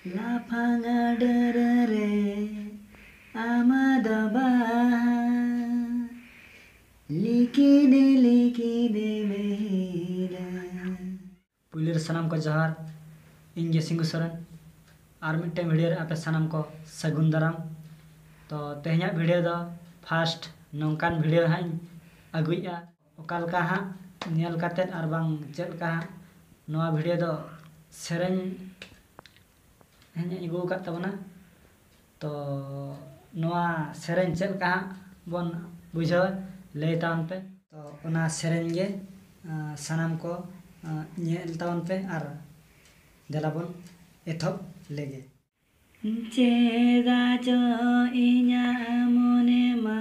Lapang adere amadaba likine mehila पुलिर सनाम को जहार इन सिंगु सोरेन और मिट्टे वीडियो आपे सनाम को सगुन दाराम। तो तेहना वीडियो दो फास्ट नौकान वीडियो हाँ अगुया ओकालका हाँ नेल काते और बांग चलका हाँ नवा वीडियो दो सेरेन हें इगु कात तबना। तो नवा सेरेन चलका हाँ बन बुझो ले तावन पे तो ओना सेरेन गे सनाम को नेल तावन पे और देलाबन एथब लेगे चेदा जो इन्या मोने मा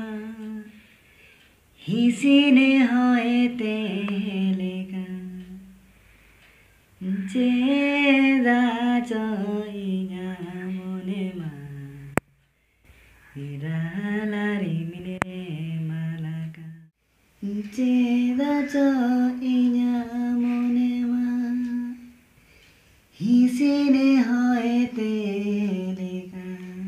हिसिने होए तेलेगा चेदा जो इन्या मोने मा हिरालारी मिले मालाका चेदा जो इन्या मोने मा हिसिने होए तेलेगा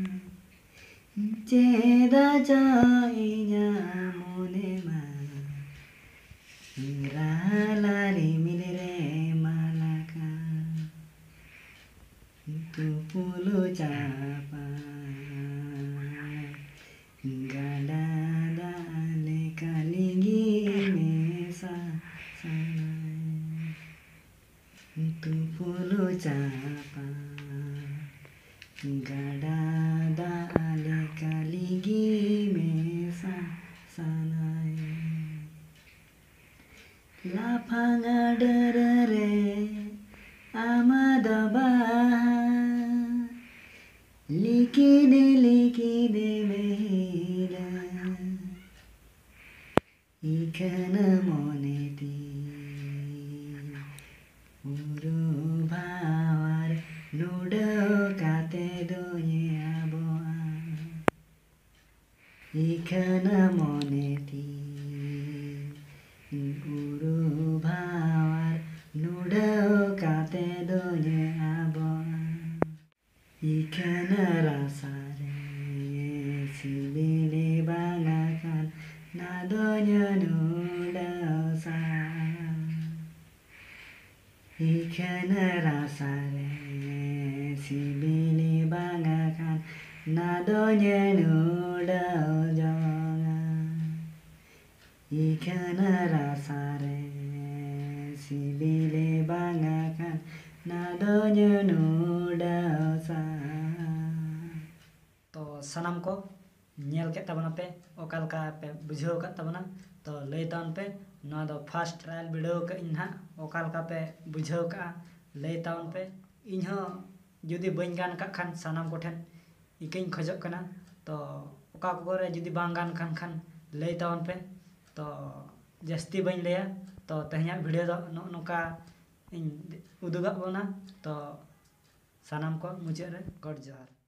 चेदा जो इन्या मोने मा हिरालारी मिले रे मालाका तू पुलु चापा gada dale kalingi mesa sanai tu pulu capa gada dale kalingi mesa sanai lapang adere amadaba likine mehila ikana moneti uru bawar nudo kate doye aboa ikana moneti uru bawar nudo kate doye aboa ikana rasare sibile bangakan nadonya nudasa ikana rasare sibile bangakan nadonya nudaja ikana rasare sibile bangakan nadonya nudasa। तो सनम को nail के तबना पे ओकालका पे बुझो का तबना तो ले तान पे ना दो फास्ट ट्रायल वीडियो का इन्हा ओकालका पे बुझो का ले तान पे इन्हा जुदी बन गान का खान सनम को ठेन इकिन खजक कना तो ओका को रे जुदी बांग गान खान ले तान पे तो जस्ती बन लेया तो तेहना वीडियो दो नोका इन उदुगा बोना तो सनम को मुझे रे गॉड जोहार।